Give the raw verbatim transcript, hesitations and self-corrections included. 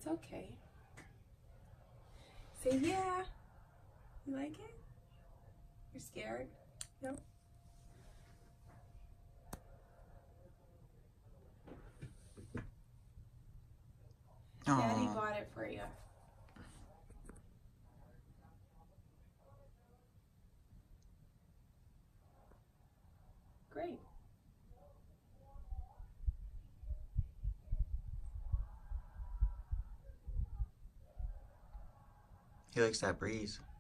It's okay. Say yeah. You like it? You're scared? No? Aww. Daddy bought it for you. Great. He likes that breeze.